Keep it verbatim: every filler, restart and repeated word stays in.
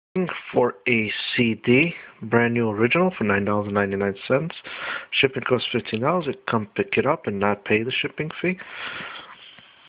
For a C D, brand new original for nine dollars and ninety-nine cents. Shipping costs fifteen dollars. You come pick it up and not pay the shipping fee.